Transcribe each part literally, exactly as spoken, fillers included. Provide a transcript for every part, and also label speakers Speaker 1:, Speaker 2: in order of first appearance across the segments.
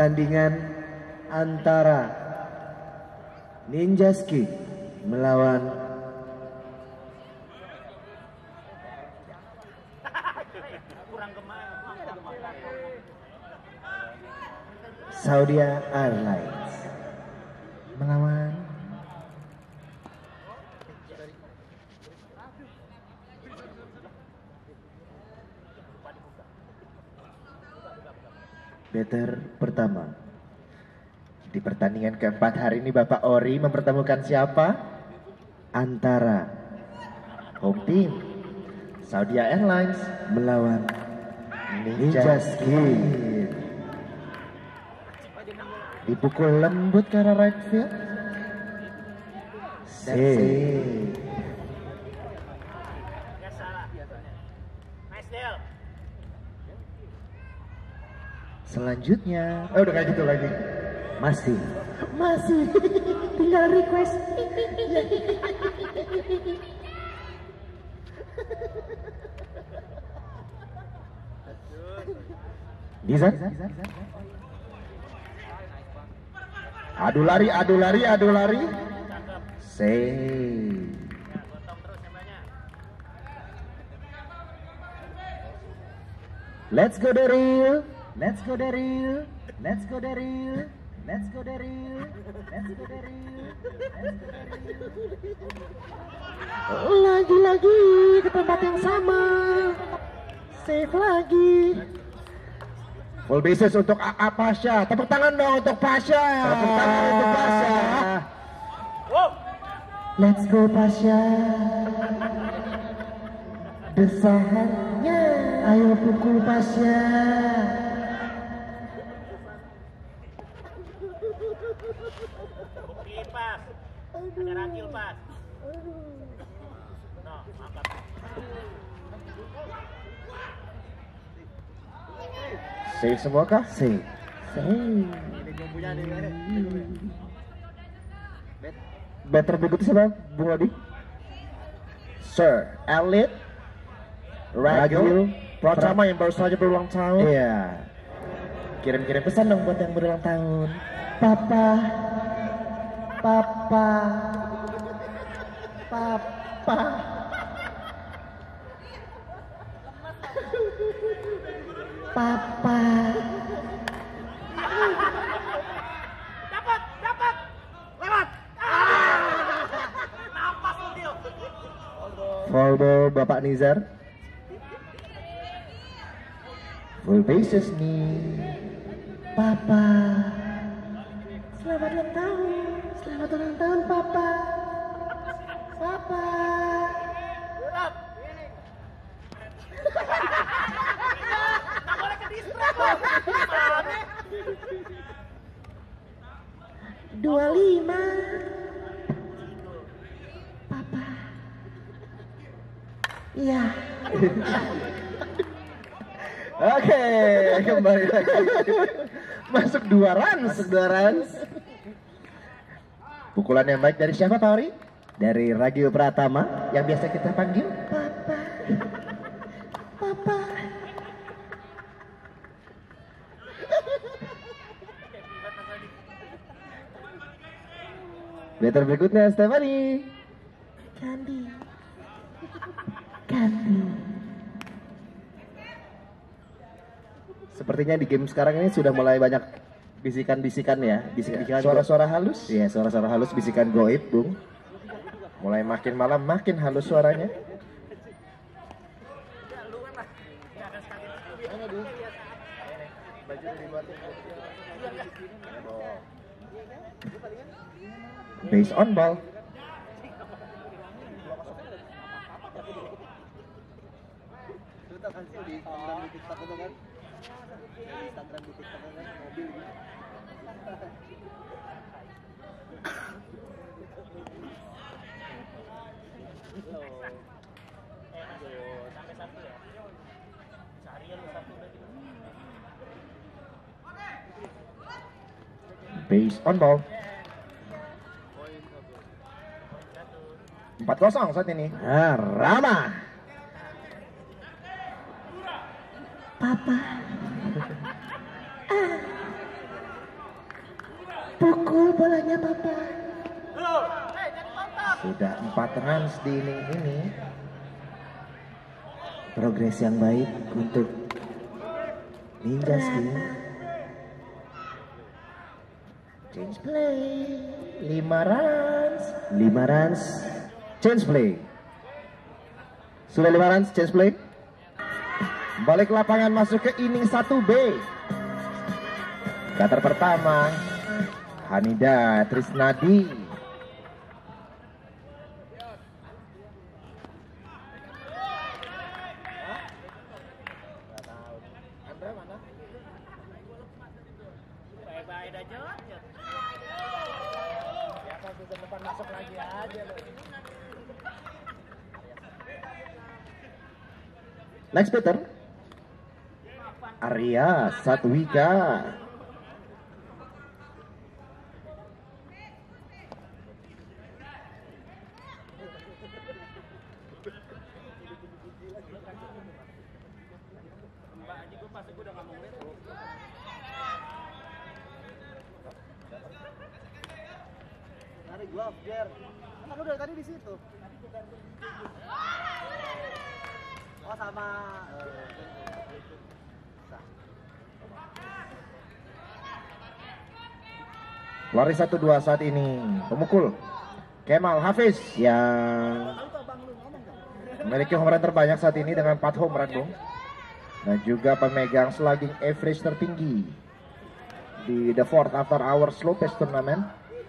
Speaker 1: pertandingan antara Ninjaski melawan Saudi Airlines melawan Better pertama. Di pertandingan keempat hari ini Bapak Ori mempertemukan siapa? Antara home team Saudi Airlines melawan Ninjaski. Dipukul lembut ke arah right field. C. Selanjutnya, oh udah kayak gitu lagi. Masih, masih tinggal request. Bisa? Adu lari, adu lari, adu lari. Say. Let's go Daryl. Let's go Daryl. Let's go Daryl. Let's go Daryl. Let's go Daryl. Let's go Daryl. Lagi-lagi ke tempat yang sama. Save lagi. Full bases untuk A A Pasha. Tepuk tangan dong untuk Pasha. Tepuk tangan untuk Pasha. Let's go Pasha. Desahannya. Ayo pukul Pasha.
Speaker 2: Bukti pas. Ada rakil pas. No, mantap.
Speaker 1: Save semua kah? Save. Save. Better berikutnya siapa? Bung Odi? Sir Elliot Ragil Pratama yang baru saja berulang tahun. Iya. Kirim-kirim pesan dong buat yang berulang tahun. Papa, Papa, Papa. Papa.
Speaker 2: Dapat, dapat. Lewat. Ah! Nampak Udil.
Speaker 1: Foul ball Bapak Nizar. Full bases nih. Papa. Selamat ulang tahun. Selamat ulang tahun Papa. Papa.
Speaker 2: Urap. Boleh ke distrak.
Speaker 1: Dua lima. Papa. Iya. Oke, kembali lagi. Masuk dua runs, masuk dua runs. Pukulan yang baik dari siapa Pak Ori? Dari Ragil Pratama yang biasa kita panggil Papa. Papa. Better berikutnya Stephanie. Candy. Candy. Sepertinya di game sekarang ini sudah mulai banyak bisikan-bisikan ya, bisikan suara-suara halus. Iya, suara-suara halus, bisikan goib, Bung. Mulai makin malam makin halus suaranya. Base on ball. Base on ball. empat kosong saat ini. Nah, Rama. Papa. Ah.
Speaker 3: bolanya Papa.
Speaker 1: Sudah empat runs di inning ini.
Speaker 3: Progres yang baik untuk Ninja King.
Speaker 1: Change play. lima runs.
Speaker 3: lima runs. Change play. Sudah lima runs, change play.
Speaker 1: Balik lapangan masuk ke inning satu B. Batter pertama Hanida Trisnadi.
Speaker 2: Bye-bye dah Jod. Ya kan season depan masuk lagi aja lo.
Speaker 1: Next batter Arya Satwika.
Speaker 2: Tarik glove, Jer. Kan udah tadi di situ. Oh sama.
Speaker 1: Lari satu dua saat ini. Pemukul Kemal Hafiz yang memiliki home run terbanyak saat ini dengan empat home run, Bung. Dan juga pemegang slugging average tertinggi di the fourth after hour slow pace turnamen.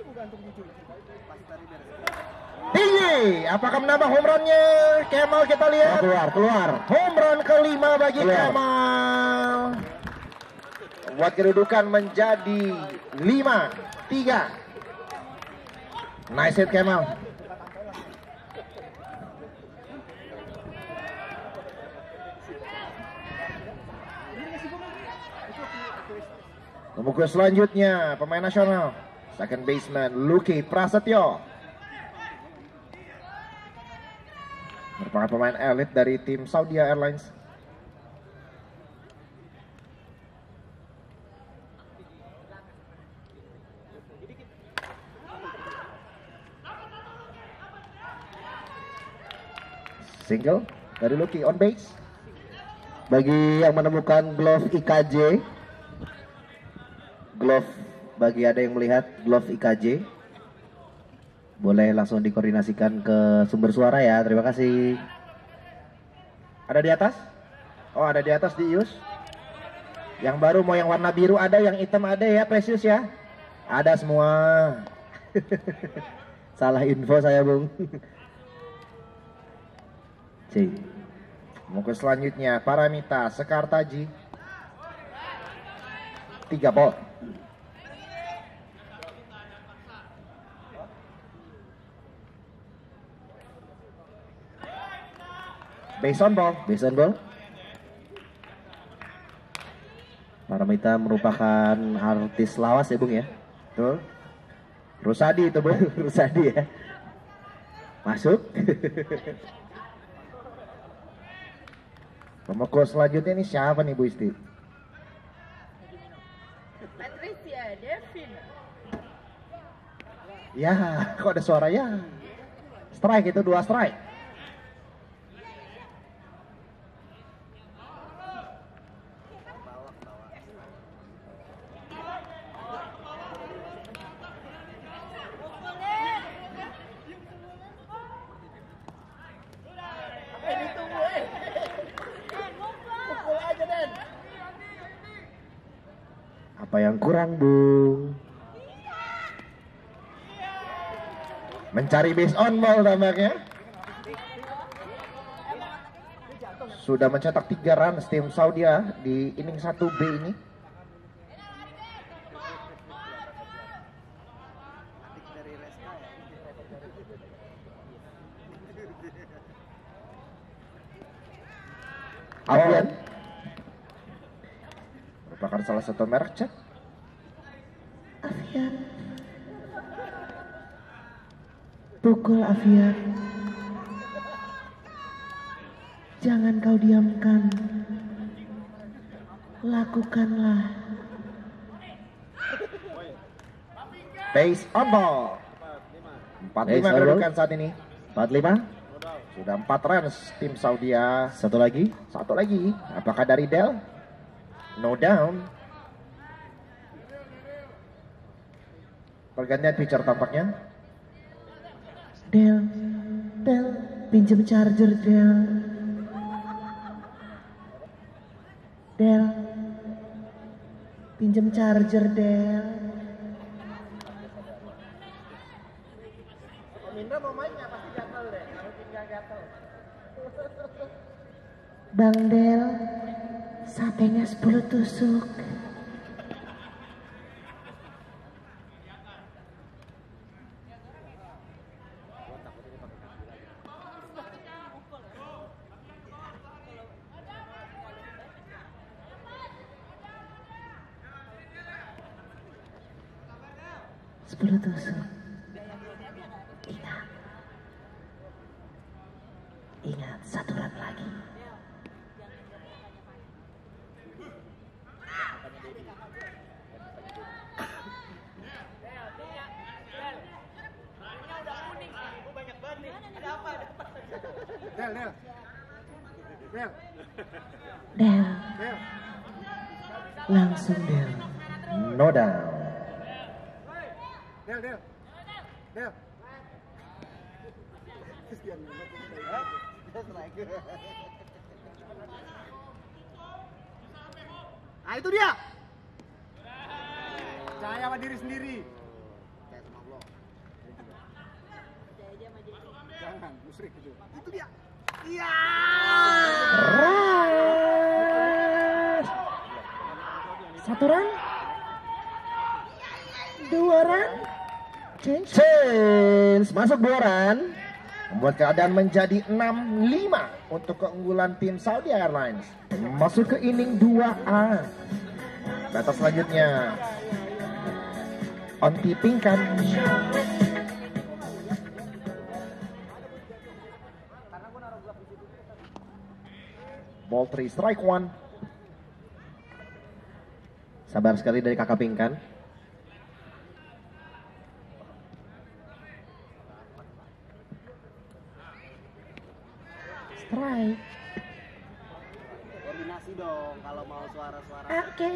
Speaker 1: Tinggi, apakah menambah home runnya Kemal? Kita lihat.
Speaker 3: Keluar, keluar.
Speaker 1: Home run kelima bagi
Speaker 3: Keluar.
Speaker 1: Kemal. Buat kedudukan menjadi lima tiga. Nice hit Kemal. Pemukul selanjutnya pemain nasional second baseman Luki Prasetyo. Merupakan pemain elit dari tim Saudi Airlines. Single dari Luki on base.
Speaker 3: Bagi yang menemukan glove I K J, glove bagi ada yang melihat glove I K J, boleh langsung dikoordinasikan ke sumber suara ya. Terima kasih.
Speaker 1: Ada di atas? Oh, ada di atas di Ius. Yang baru mau yang warna biru ada, yang hitam ada ya, Precious ya. Ada semua.
Speaker 3: Salah info saya, Bung. C.
Speaker 1: Mungkin selanjutnya Paramita Sekartaji. Tiga ball. Base on ball.
Speaker 3: Base on ball. Paramita merupakan artis lawas ya, Bung ya.
Speaker 1: Betul. Rusadi itu, Bung.
Speaker 3: Rusadi ya. Masuk.
Speaker 1: Pemukul selanjutnya ini siapa nih, Bu Isti?
Speaker 4: Patricia Devina.
Speaker 1: Ya, kok ada suara ya? Strike itu, dua strike.
Speaker 3: Apa yang kurang, Bung?
Speaker 1: Mencari base on ball tampaknya. Sudah mencetak tiga runs tim Saudi di inning satu B ini.
Speaker 3: Afian.
Speaker 1: Merupakan salah satu merek cat.
Speaker 3: Afian. Pukul Afian. Jangan kau diamkan. Lakukanlah.
Speaker 1: Base on ball. empat lima kedudukan saat ini.
Speaker 3: empat lima.
Speaker 1: Sudah empat runs tim Saudi.
Speaker 3: Satu lagi.
Speaker 1: Satu lagi. Apakah dari Del? No down. Pergantian pitcher tampaknya.
Speaker 3: Del, Del, pinjam charger Del. Del, pinjam charger Del.
Speaker 2: Indra mau mainnya pasti gatel deh, kalau tinggal gatel.
Speaker 3: Bang Del, satenya sepuluh tusuk. Sepuluh tusuk. Ingat. Ingat, satu run lagi.
Speaker 2: Del, Del. Del.
Speaker 3: Del.
Speaker 2: Del.
Speaker 3: Langsung Del.
Speaker 1: No down.
Speaker 2: Del, Del. Del. Ah itu dia. Percaya sama diri sendiri. Jangan musrik itu. Itu dia. Iya.
Speaker 3: Satu run. Dua run. Change.
Speaker 1: Change. Masuk dua run. Membuat keadaan menjadi enam lima untuk keunggulan tim Saudi Airlines. Masuk ke inning dua A. Batas selanjutnya on tipping kan. Ball three strike one.
Speaker 3: Sabar sekali dari kakak Pingkan.
Speaker 1: Strike.
Speaker 2: Koordinasi dong kalau mau suara-suara.
Speaker 3: Oke. Okay.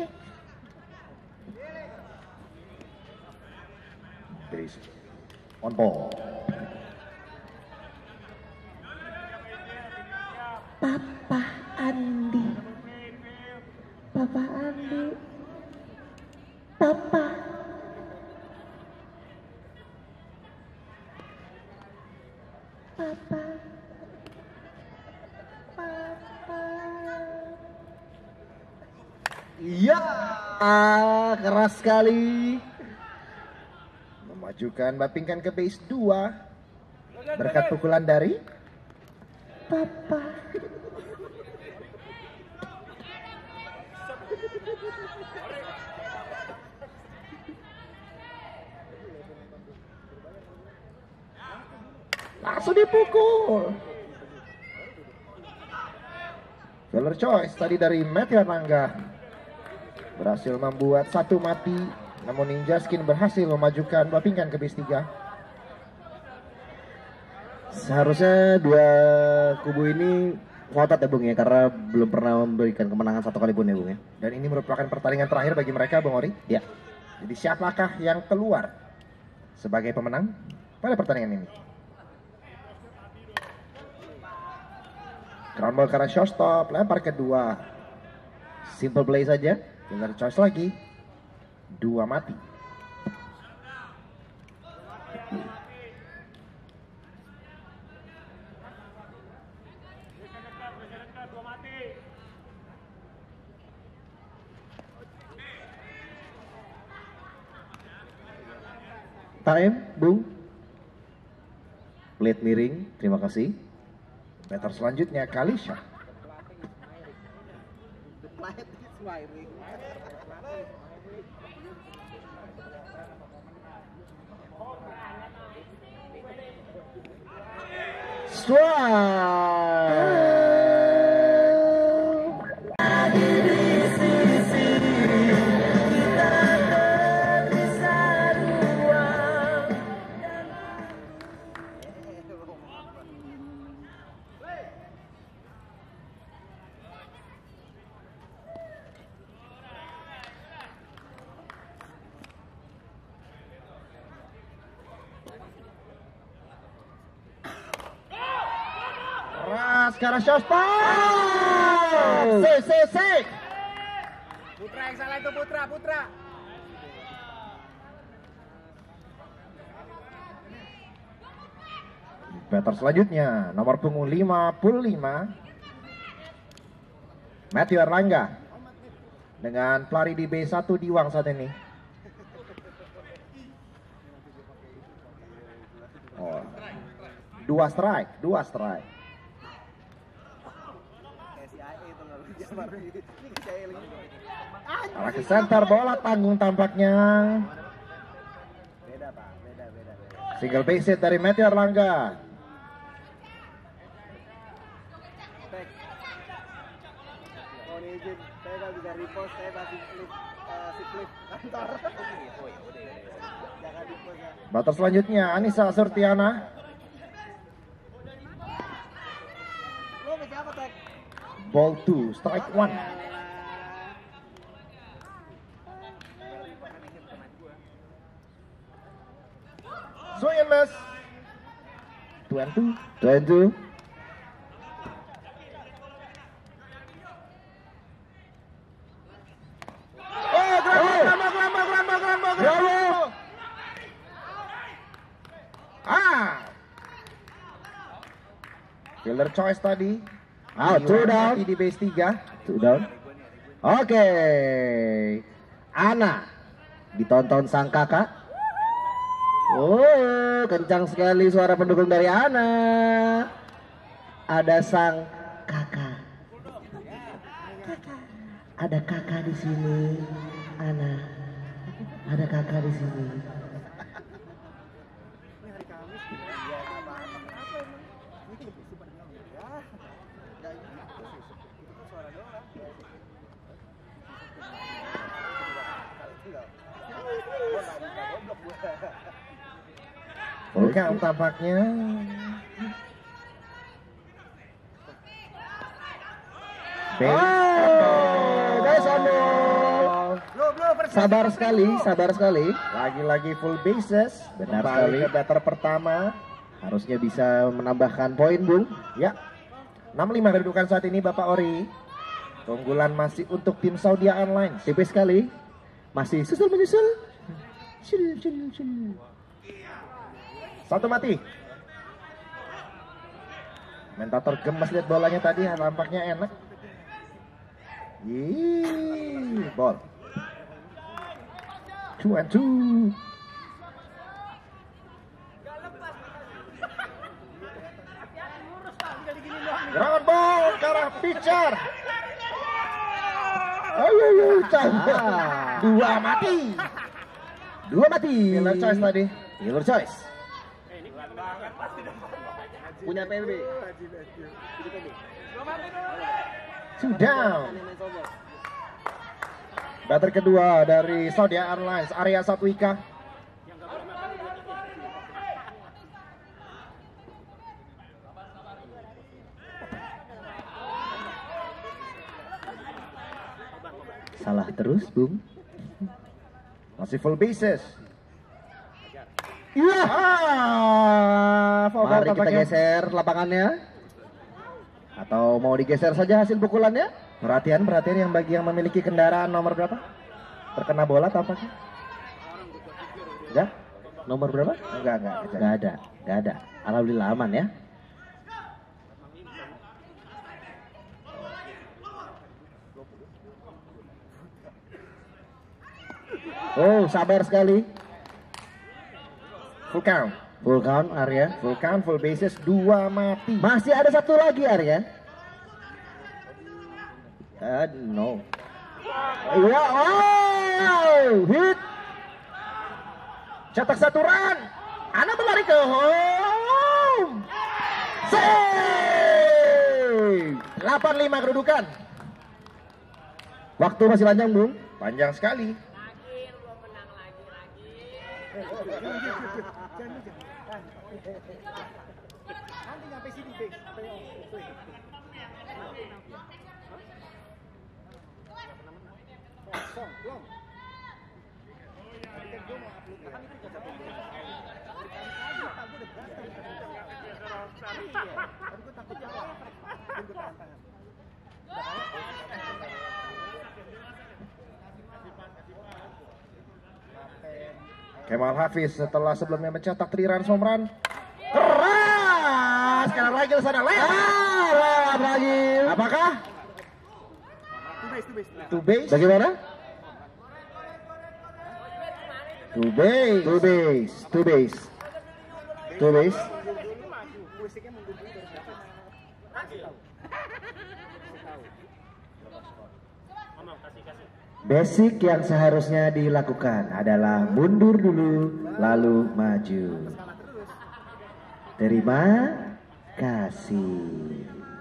Speaker 1: Base on ball.
Speaker 3: Papa Andi. Papa Andi. Papa. Papa. Papa.
Speaker 1: Ya, keras sekali. Memajukan Bapingkan ke base dua. Berkat pukulan dari
Speaker 3: Papa.
Speaker 1: langsung dipukul. Filler choice tadi dari Matthew Nangga berhasil membuat satu mati, namun Ninja Skin berhasil memajukan Bapingkan ke base tiga.
Speaker 3: Seharusnya dua kubu ini ngotot ya Bung ya, karena belum pernah memberikan kemenangan satu kali pun ya Bung ya.
Speaker 1: Dan ini merupakan pertandingan terakhir bagi mereka, Bung Ori.
Speaker 3: Ya.
Speaker 1: Jadi siapakah yang keluar sebagai pemenang pada pertandingan ini? Ground ball karena shortstop, lempar kedua.
Speaker 3: Simple play saja.
Speaker 1: Filler choice lagi. Dua mati.
Speaker 3: Time, Bung. Plate miring, terima kasih.
Speaker 1: Batter selanjutnya Kalisha. Strike. sekarang shot stop. Si, si, si.
Speaker 2: Putra yang salah itu Putra, Putra.
Speaker 1: Batter selanjutnya nomor punggung lima puluh lima Matthew Erlangga dengan pelari di B satu Diwang saat ini. Oh. Dua strike, dua strike. Arah ke center, bola tanggung tampaknya.
Speaker 2: Beda Pak, beda, beda, beda.
Speaker 1: Single base hit dari Matthew Erlangga.
Speaker 2: Mohon izin, saya nggak bisa repost, saya masih flip, uh, si flip kantor. Jangan repost ya.
Speaker 1: Batter selanjutnya Anissa Surtiana.
Speaker 2: Lo ke siapa Tek?
Speaker 1: Ball two, strike one. Swing and miss. Two and two.
Speaker 3: Two and two.
Speaker 1: Oh, gelombang, gelombang, gelombang, gelombang, gelombang, gelombang. Ah. Fielder choice tadi.
Speaker 3: Out, two down.
Speaker 1: Di base tiga.
Speaker 3: Two down. Oke. Ana ditonton sang kakak. Oh, kencang sekali suara pendukung dari Ana. Ada sang kakak. Ada kakak di sini, Ana. Ada kakak di sini.
Speaker 2: Ini hari Kamis. Iya, apa apa emang? Ini super doang. Ya. Enggak gitu sih. Itu kan suara doang. Gua nggak bisa goblok gua.
Speaker 1: Full count tampaknya.
Speaker 3: Oh, guys,
Speaker 2: Belum, belum,
Speaker 3: sabar sekali, sabar sekali.
Speaker 1: Lagi-lagi full bases.
Speaker 3: Benar
Speaker 1: Kembali
Speaker 3: sekali.
Speaker 1: ke batter pertama.
Speaker 3: Harusnya bisa menambahkan poin, Bung.
Speaker 1: Ya. enam lima kedudukan saat ini Bapak Ori. Keunggulan masih untuk tim Saudi Airlines.
Speaker 3: Tipis sekali. Masih susul menyusul. Sul, sul, sul.
Speaker 1: Satu mati. Komentator gemes lihat bolanya tadi, nampaknya enak. Yee, ball. Two and two. Ground ball ke arah pitcher. Ayo, ayo, cantik.
Speaker 3: Ah.
Speaker 1: Dua mati.
Speaker 3: Dua mati.
Speaker 1: Fielder choice tadi.
Speaker 3: Fielder choice.
Speaker 2: punya P B.
Speaker 1: Two down. Batter kedua dari Saudi Airlines, Arya Satwika.
Speaker 3: Salah terus, Bung.
Speaker 1: Masih full bases.
Speaker 3: Iya.
Speaker 1: Ah, foul
Speaker 3: Mari kita
Speaker 1: tampaknya.
Speaker 3: geser lapangannya. Atau mau digeser saja hasil pukulannya?
Speaker 1: Perhatian, perhatian yang bagi yang memiliki kendaraan nomor berapa? Terkena bola tampaknya? Enggak?
Speaker 3: Nomor berapa?
Speaker 1: Enggak, enggak.
Speaker 3: Gak ada, gak ada. Alhamdulillah aman ya. Oh, sabar sekali.
Speaker 1: Full count.
Speaker 3: Full count, Arya.
Speaker 1: Full count, full bases, dua mati.
Speaker 3: Masih ada satu lagi, Arya. Uh, no. Ya, oh, hit.
Speaker 1: Cetak satu run. Ana berlari ke home. Save. delapan lima kedudukan.
Speaker 3: Waktu masih panjang, Bung.
Speaker 1: Panjang sekali.
Speaker 2: Nanti nyampe sini base. Kosong, belum. Tadi kan gue mau upload kan itu kocak gue. Tadi gue udah berasa. Tadi gue takut jawab. gue tahan tangan.
Speaker 1: Kemal Hafiz setelah sebelumnya mencetak three runs home run. Keras! Sekarang Ragil sana lewat. Ah, lewat Ragil. Apakah?
Speaker 2: Two base, two base.
Speaker 1: Two base.
Speaker 3: Bagaimana?
Speaker 1: Two base.
Speaker 3: Two base, two base. Two base.
Speaker 2: Musiknya mundur dulu dari siapa? Kasih tahu.
Speaker 3: Basic yang seharusnya dilakukan adalah mundur dulu, lalu maju. Terima kasih.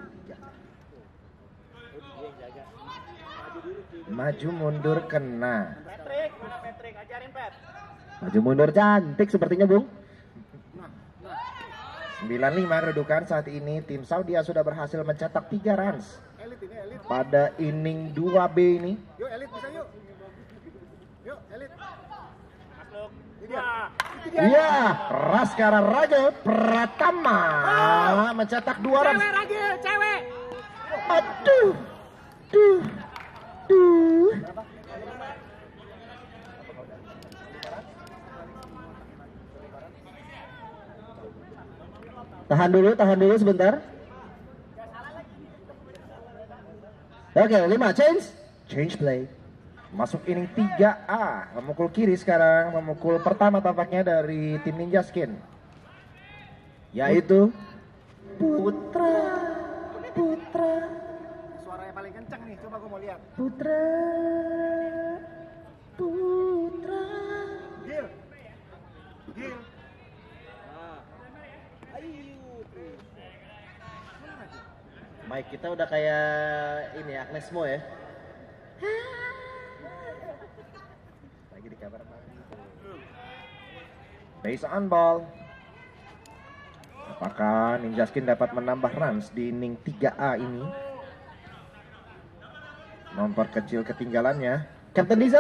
Speaker 1: Maju mundur kena.
Speaker 2: Patrick, mana Patrick? Ajarin Pat.
Speaker 3: Maju mundur cantik sepertinya, Bung.
Speaker 1: sembilan lima kedudukan saat ini. Tim Saudi sudah berhasil mencetak tiga runs
Speaker 2: Elit ini, elit.
Speaker 1: pada inning dua B ini.
Speaker 2: Yuk elit bisa yuk. Yuk elit. Masuk. Ini dia.
Speaker 1: Iya, Raskara Raja Pratama mencetak dua runs.
Speaker 2: Cewek Ragil, cewek.
Speaker 1: Aduh, duh, duh.
Speaker 3: Tahan dulu, tahan dulu sebentar. Oke, lima change.
Speaker 1: Change play. Masuk inning tiga A. Memukul kiri sekarang. Memukul pertama tampaknya dari tim Ninja Skin.
Speaker 3: Yaitu
Speaker 1: Putra. Putra.
Speaker 2: Suaranya paling kenceng nih, coba gue mau lihat.
Speaker 1: Putra. Putra.
Speaker 2: Gil. Gil. Ayo.
Speaker 3: Mike kita udah kayak ini Agnes Mo ya.
Speaker 1: Lagi di kabar base on ball. Apakah Ninja Skin dapat menambah runs di inning tiga A ini? Memperkecil ketinggalannya.
Speaker 3: Captain Deezer.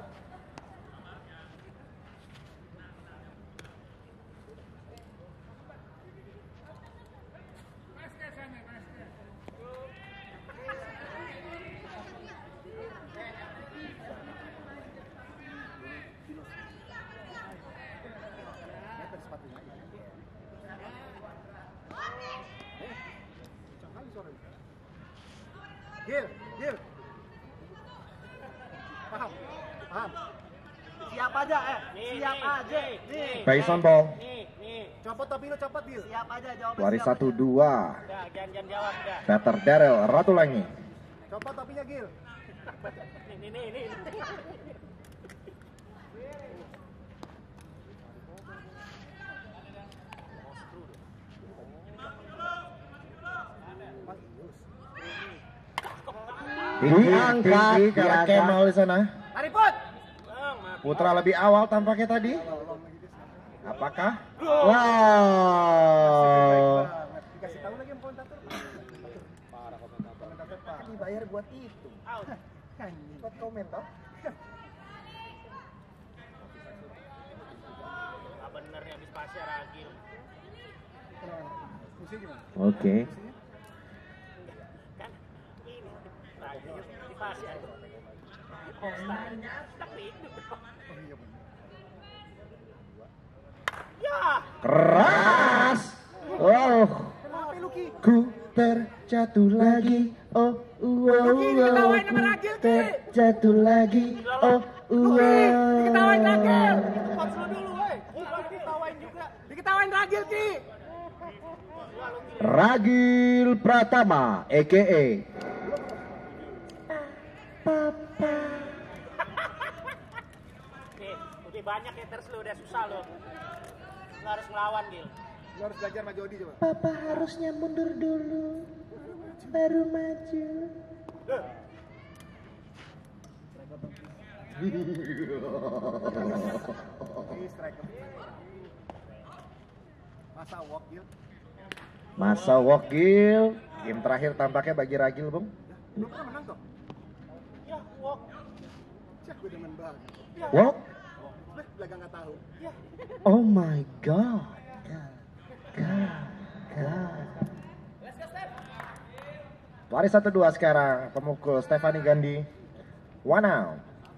Speaker 2: Gil, Gil. Paham, paham. Siap aja, eh. Siap aja. Nih.
Speaker 1: Base on ball.
Speaker 2: Nih, nih. Copot topi lu, copot, Gil. Siap aja, jawab.
Speaker 1: Waris satu dua.
Speaker 2: Udah, jangan jangan jawab, udah.
Speaker 1: Peter Daryl Ratulangi.
Speaker 2: Copot topinya, Gil. Nih, nih, nih, nih.
Speaker 1: Tinggi,
Speaker 3: Diangkat,
Speaker 1: tinggi karena
Speaker 3: diangkat.
Speaker 1: Kemal di sana.
Speaker 2: Tarik put.
Speaker 1: Putra lebih awal tampaknya tadi. Apakah?
Speaker 3: Wow.
Speaker 2: Dikasih tahu lagi sama komentator. Parah komentator. Komentator Pak. Dibayar buat itu. Out. Buat komentar. Ah bener nih habis pasir Ragil. Musik gimana?
Speaker 3: Oke.
Speaker 2: Kan ini Ragil di pasir. Oh, tapi itu. Oh iya benar. Ya.
Speaker 1: Keras.
Speaker 3: Wow.
Speaker 2: Kenapa lu Ki?
Speaker 1: Ku terjatuh lagi. Oh, wow,
Speaker 2: Luki, diketawain sama
Speaker 1: ku
Speaker 2: Ragil, Ki.
Speaker 1: terjatuh lagi. Oh,
Speaker 2: Luki,
Speaker 1: wow.
Speaker 2: diketawain Ragil. Coach lu dulu, woi. Bukan diketawain juga. Diketawain Ragil, Ki.
Speaker 3: Ragil Pratama, A K A
Speaker 1: Papa.
Speaker 2: Nih, udah banyak haters lu, udah susah lu. Lu harus ngelawan, Gil. Lu harus belajar sama Jody coba.
Speaker 1: Papa harusnya mundur dulu, baru maju.
Speaker 2: Ini striker. Masa walk, Gil?
Speaker 1: Masa wakil. Game terakhir tampaknya bagi Ragil, Bung.
Speaker 2: Lu pernah menang toh? Ya, walk. Cek gue demen banget.
Speaker 1: Walk?
Speaker 2: Beh, belaga nggak tahu. Ya.
Speaker 1: Oh my god. God. God. God. Waris satu dua sekarang. Pemukul Stefani Gandhi. One out.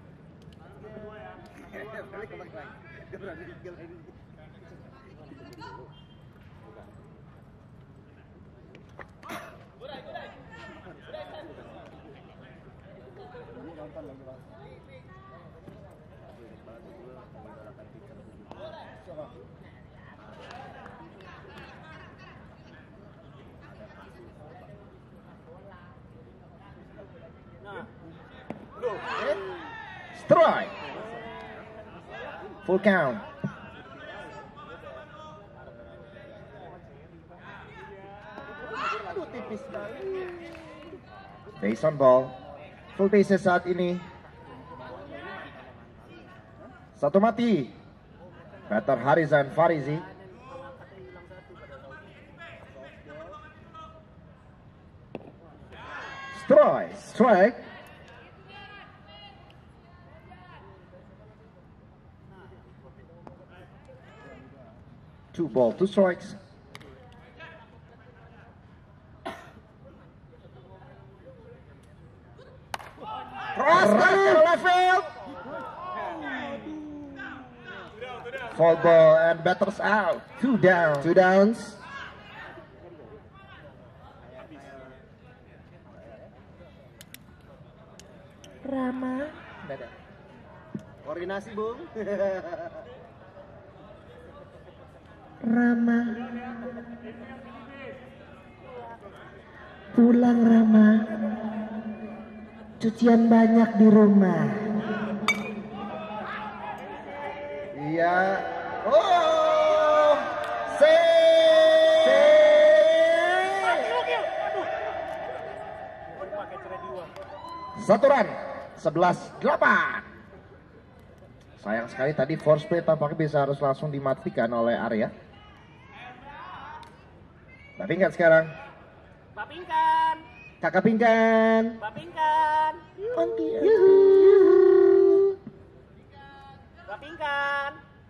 Speaker 1: Strike. Full count. Base on ball. Full bases saat ini. Satu mati. Batter Harizan Farizi. Strike.
Speaker 3: Strike.
Speaker 1: Two ball, two strikes. Cross to left field. Foul ball and batters out. Two down.
Speaker 3: Two downs.
Speaker 1: Rama.
Speaker 2: Koordinasi, Bung.
Speaker 3: Rama. Pulang Rama. Cucian banyak di rumah.
Speaker 1: Iya. Oh. Save. Satu run. sebelas delapan. Sayang sekali tadi force play tampaknya bisa harus langsung dimatikan oleh Arya. Bapingkan sekarang.
Speaker 2: Bapingkan.
Speaker 3: Kakak pingkan.
Speaker 2: Bapingkan.
Speaker 3: Yuhu.
Speaker 2: Bapingkan.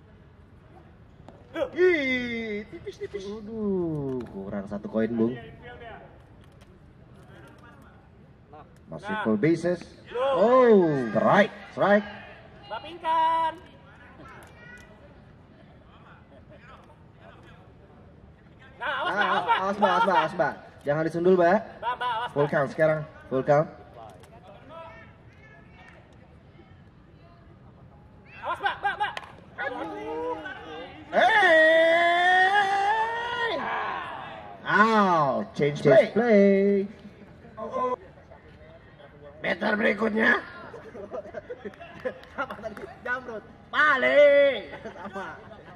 Speaker 1: Ih, tipis-tipis.
Speaker 3: Aduh, kurang satu koin, Bung.
Speaker 1: Masih full bases.
Speaker 3: Oh,
Speaker 1: Strike, strike.
Speaker 2: Bapingkan. Nah, awas, Mbak, awas, Mbak.
Speaker 3: awas, Mbak, awas, Mbak, awas, Mbak. Jangan disundul, Mbak.
Speaker 2: Mbak, Mbak, awas,
Speaker 1: Full
Speaker 2: Mbak.
Speaker 1: count sekarang.
Speaker 3: Full count.
Speaker 2: Awas, Mbak, Mbak, Mbak.
Speaker 1: Hey! Out, change play.
Speaker 3: Change play.
Speaker 1: Meter berikutnya.
Speaker 2: Apa tadi? Jamrut.
Speaker 1: Balik.
Speaker 2: Sama.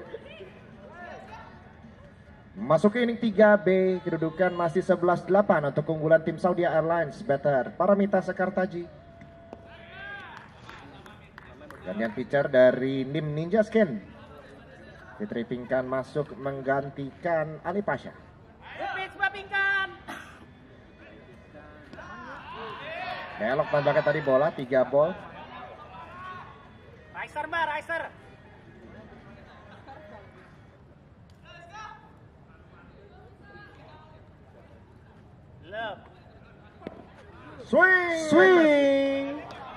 Speaker 1: Masuk ke inning tiga B, kedudukan masih sebelas delapan untuk keunggulan tim Saudi Airlines. Batter Paramita Sekartaji. Gantian pitcher dari Nim Ninja Skin. Fitri Pingkan masuk menggantikan Ali Pasha.
Speaker 2: Pitch Bapingkan.
Speaker 1: Belok tampaknya tadi bola, tiga ball.
Speaker 2: Riser, Mbak, riser. Love.
Speaker 1: Swing!
Speaker 3: Swing.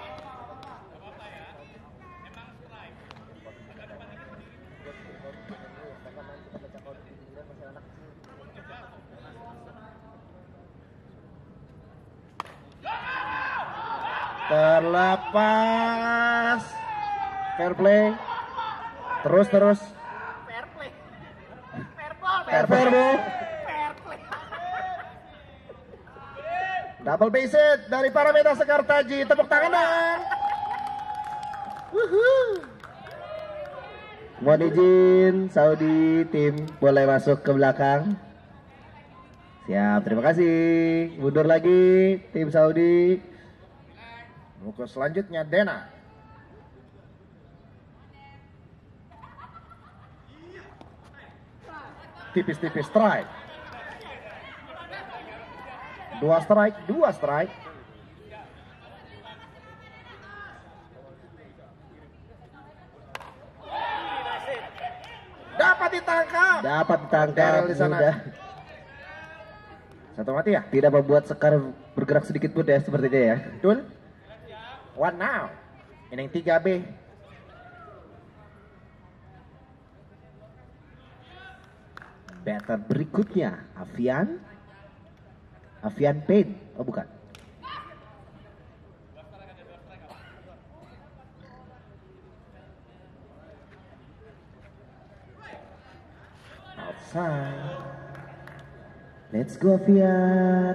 Speaker 1: Terlepas. Fair play. Terus terus.
Speaker 2: Fair play. Fair ball,
Speaker 1: Fair fair ball.
Speaker 2: Fair play.
Speaker 1: Double base hit dari Paramita Sekartaji. Tepuk tangan dong.
Speaker 3: Mohon izin, Saudi tim boleh masuk ke belakang. Siap, terima kasih. Mundur lagi, tim Saudi.
Speaker 1: Mukul selanjutnya Dena. Tipis-tipis strike. Dua strike, dua strike. Dapat ditangkap.
Speaker 3: Dapat ditangkap.
Speaker 1: Daryl di sana.
Speaker 3: Udah.
Speaker 1: Satu mati ya?
Speaker 3: Tidak membuat Sekar bergerak sedikit pun ya sepertinya ya.
Speaker 1: Betul. One now. Inning tiga B.
Speaker 3: Batter berikutnya Avian. Avian Pain. Oh bukan. Outside. Let's go Avian.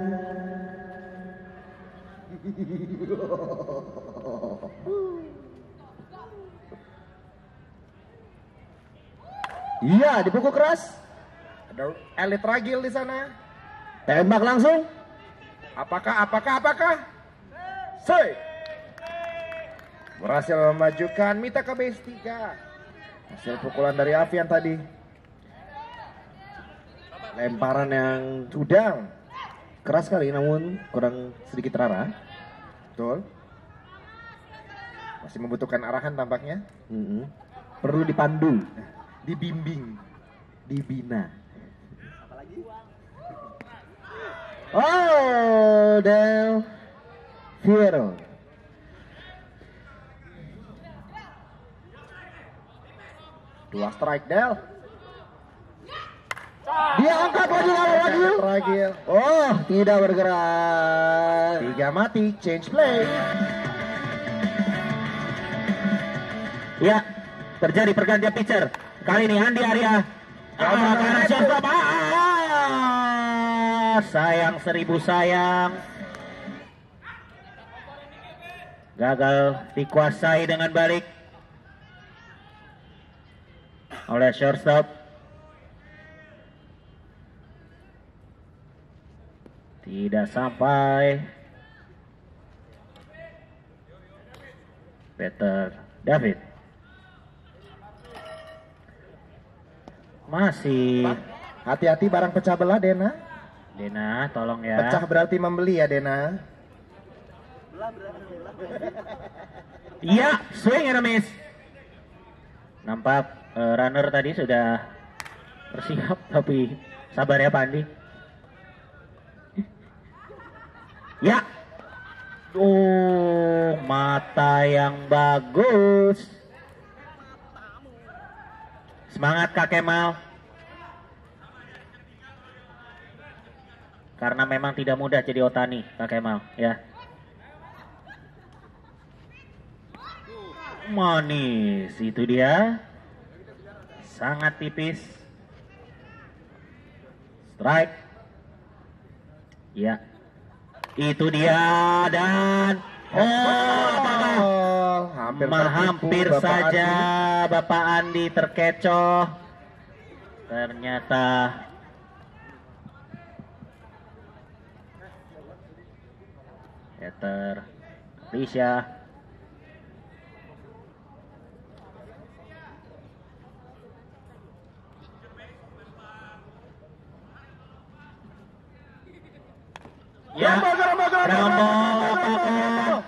Speaker 3: Iya, dipukul keras.
Speaker 1: Ada Elite Ragil di sana.
Speaker 3: Tembak langsung.
Speaker 1: Apakah, apakah, apakah? Say. Berhasil memajukan Mita ke base tiga. Hasil pukulan dari Avian tadi.
Speaker 3: Lemparan yang sudah keras sekali namun kurang sedikit rara.
Speaker 1: Betul. Masih membutuhkan arahan tampaknya.
Speaker 3: Mm-hmm. Perlu dipandu,
Speaker 1: Dibimbing.
Speaker 3: dibina.
Speaker 2: Apalagi?
Speaker 3: Oh, Del Fiero.
Speaker 1: Dua strike Del.
Speaker 3: Dia angkat lagi lagi.
Speaker 1: Ragil.
Speaker 3: Oh, tidak bergerak.
Speaker 1: Tiga mati, change play.
Speaker 5: Ya, terjadi pergantian pitcher. Kali ini Andi Arya. Apakah shortstop? Ah, sayang seribu sayang. Gagal dikuasai dengan balik oleh shortstop. Tidak sampai. Peter David masih.
Speaker 1: Hati-hati barang pecah belah Dena.
Speaker 5: Dena tolong ya.
Speaker 1: Pecah berarti membeli ya Dena.
Speaker 2: Belah berarti belah.
Speaker 5: Iya, swing and a miss. Nampak uh, runner tadi sudah bersiap tapi sabar ya Pandi. Ya. Oh, mata yang bagus. Semangat Kak Kemal. Karena memang tidak mudah jadi Otani, Kak Kemal, ya. Manis, itu dia. Sangat tipis. Strike. Ya. Itu dia dan oh,
Speaker 1: Oh, hampir
Speaker 5: Ma-
Speaker 1: tertipu
Speaker 5: hampir
Speaker 1: Bapak
Speaker 5: saja
Speaker 1: Andi.
Speaker 5: Bapak Andi terkecoh. Ternyata Peter Risha. Ya, Rambo.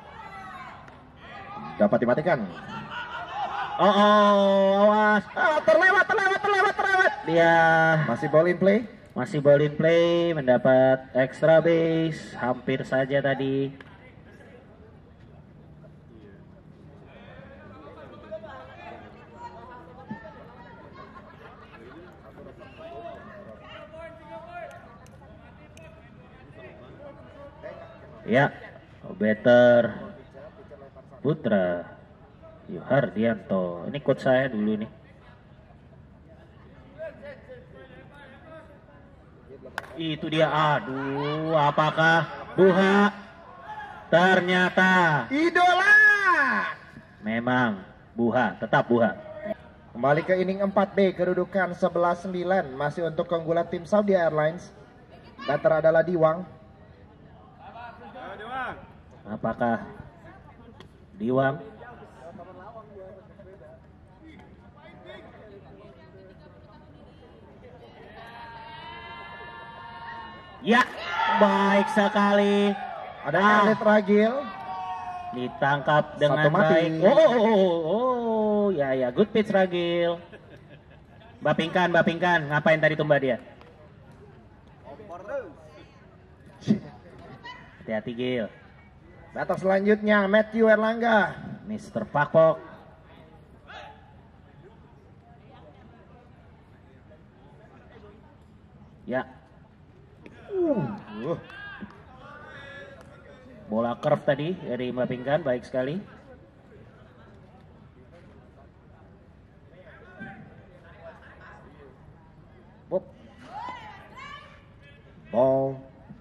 Speaker 1: Dapat dimatikan.
Speaker 5: Oh, oh, awas.
Speaker 1: Ah, terlewat, terlewat, terlewat, terlewat.
Speaker 5: Dia
Speaker 1: Masih ball in play.
Speaker 5: masih ball in play, mendapat extra base, hampir saja tadi. Ya, better Putra Yuhardianto. Ini coach saya dulu nih. Itu dia. Aduh, apakah Buha? Ternyata
Speaker 1: Idola.
Speaker 5: memang Buha, tetap Buha.
Speaker 1: Kembali ke inning empat B, kedudukan sebelas sembilan. Masih untuk keunggulan tim Saudi Airlines. Batter adalah Diwang.
Speaker 5: Apakah Diwang? Ya, baik sekali.
Speaker 1: Ada
Speaker 5: Ah.
Speaker 1: Elite Ragil.
Speaker 5: Ditangkap dengan
Speaker 1: Satu mati.
Speaker 5: baik. Oh, oh, oh, oh, oh, ya, ya, good pitch Ragil. Bapingkan, bapingkan. Ngapain tadi tumbah dia?
Speaker 2: Kompor terus.
Speaker 5: Hati-hati Gil.
Speaker 1: Batok selanjutnya Matthew Erlangga.
Speaker 5: Mister Pakpok. Ya.
Speaker 1: Uh.
Speaker 5: Bola curve tadi dari Mbak Pingkan, baik sekali.
Speaker 1: Bob. Ball.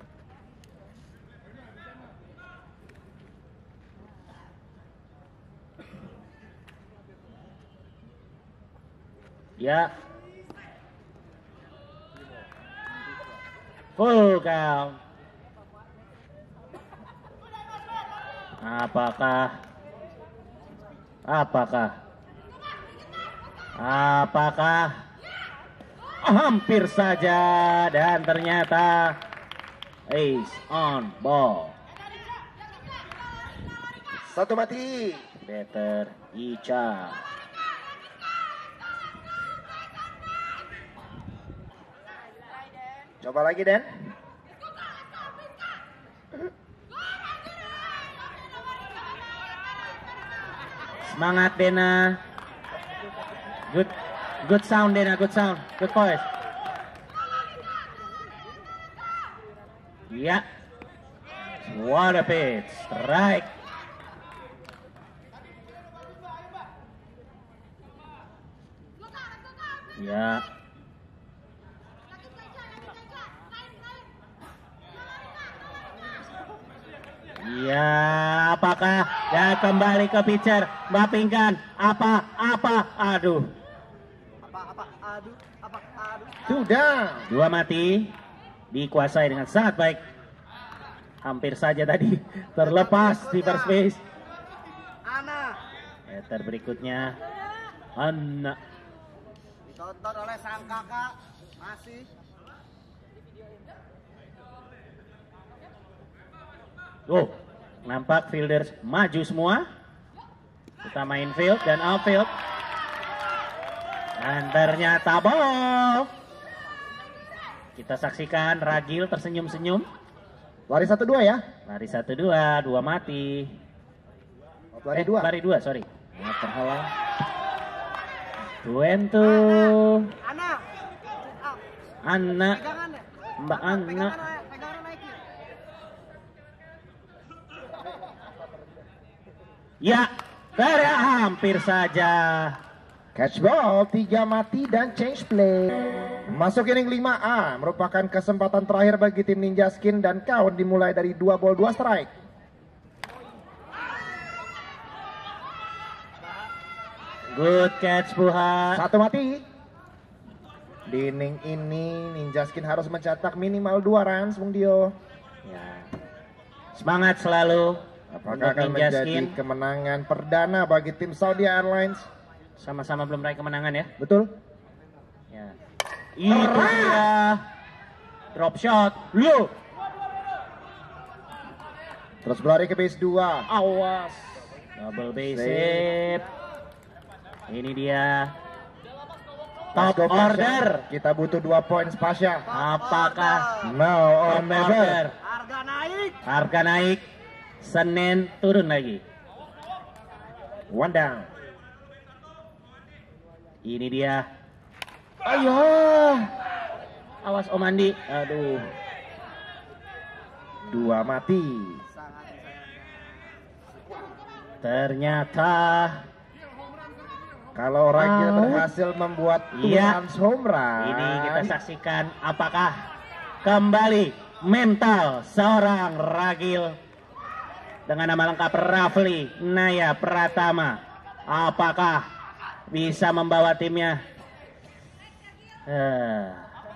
Speaker 5: Ya. Full count. Apakah Apakah Apakah hampir saja dan ternyata ace on ball.
Speaker 1: Satu mati.
Speaker 5: Better Ica.
Speaker 1: Coba lagi Den.
Speaker 5: Semangat Dena. Good good sound Dena, good sound. Good voice. Ya. What a pitch. Strike. Ya. Ya, apakah ya kembali ke pitcher Mbak Pingkan? Apa apa aduh.
Speaker 2: Apa apa aduh, apa aduh.
Speaker 1: Sudah.
Speaker 5: Dua mati dikuasai dengan sangat baik. Hampir saja tadi terlepas di first base.
Speaker 2: Ana.
Speaker 5: Meter berikutnya Ana.
Speaker 2: Ditonton oleh sang kakak. Masih.
Speaker 5: Oh, nampak fielders maju semua. Utama infield dan outfield. Dan ternyata ball. Kita saksikan Ragil tersenyum-senyum.
Speaker 1: Lari satu dua ya.
Speaker 5: Lari satu dua, dua mati.
Speaker 1: Lari
Speaker 5: eh,
Speaker 1: dua.
Speaker 5: Lari dua, sorry.
Speaker 1: Nah, terhalang.
Speaker 5: Tuentu.
Speaker 2: Ana.
Speaker 5: Ana.
Speaker 2: Pegangan ya.
Speaker 5: Mbak Ana.
Speaker 2: Pegangan, pegangan naikin.
Speaker 5: Ya, dari hampir saja.
Speaker 1: Catch ball, tiga mati dan change play. Masuk inning lima A merupakan kesempatan terakhir bagi tim Ninja Skin dan count dimulai dari dua ball dua strike.
Speaker 5: Good catch Buha.
Speaker 1: Satu mati. Di inning ini Ninja Skin harus mencetak minimal dua runs, Bung Dio.
Speaker 5: Ya. Semangat selalu.
Speaker 1: Apakah
Speaker 5: untuk
Speaker 1: akan
Speaker 5: Ninja
Speaker 1: menjadi
Speaker 5: Skin.
Speaker 1: kemenangan perdana bagi tim Saudi Airlines?
Speaker 5: Sama-sama belum meraih kemenangan ya.
Speaker 1: Betul.
Speaker 5: Ya. Itu dia. Drop shot. Lu.
Speaker 1: Terus berlari ke base dua.
Speaker 5: Awas. Double base hit. Ini dia. Top
Speaker 1: Let's go, Pasha.
Speaker 5: order.
Speaker 1: Kita butuh dua poin Pasha.
Speaker 5: Apakah
Speaker 1: Now or
Speaker 5: top
Speaker 1: never.
Speaker 5: order?
Speaker 2: Harga naik.
Speaker 5: Harga naik. Senin turun lagi.
Speaker 1: One down.
Speaker 5: Ini dia.
Speaker 1: Ayo.
Speaker 5: Awas Om Andi. Aduh.
Speaker 1: Dua mati.
Speaker 2: Sangat disayangkan.
Speaker 5: Ternyata
Speaker 1: Kalau Ragil
Speaker 5: Ah.
Speaker 1: berhasil membuat two
Speaker 5: Iya.
Speaker 1: runs home run.
Speaker 5: ini kita saksikan apakah kembali mental seorang Ragil dengan nama lengkap Rafli Naya Pratama. Apakah bisa membawa timnya? Eh.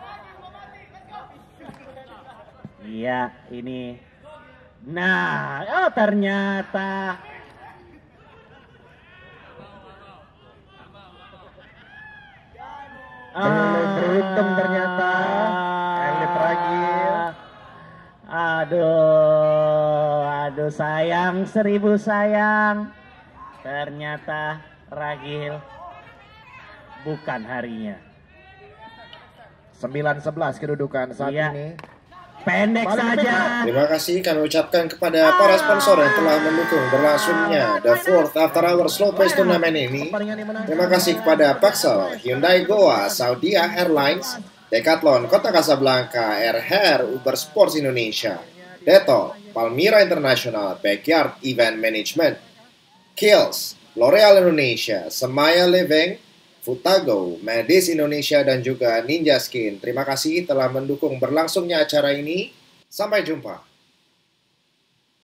Speaker 5: Iya, ini. Nah, oh ternyata
Speaker 1: Belum beruntung ternyata. Elit Ragil.
Speaker 5: Aduh, aduh sayang, seribu sayang. Ternyata Ragil bukan harinya.
Speaker 1: sembilan sebelas kedudukan saat
Speaker 5: Iya.
Speaker 1: ini.
Speaker 5: Pendek
Speaker 1: Balik
Speaker 5: saja.
Speaker 6: Terima kasih kami ucapkan kepada para sponsor yang telah mendukung berlangsungnya The Fourth After Hour Slow Pace Turnamen ini.
Speaker 1: Pertandingan dimenangkan.
Speaker 6: Terima kasih kepada Paxel, Hyundai Goa, Saudia Airlines, Decathlon Kota Kasablanka, Air Hair, Uber Sports Indonesia, Detol, Palmira International, Backyard Event Management, Kills, L'Oreal Indonesia, Semaya Living, Futago, Medis Indonesia, dan juga Ninja Skin. Terima kasih telah mendukung berlangsungnya acara ini. Sampai jumpa.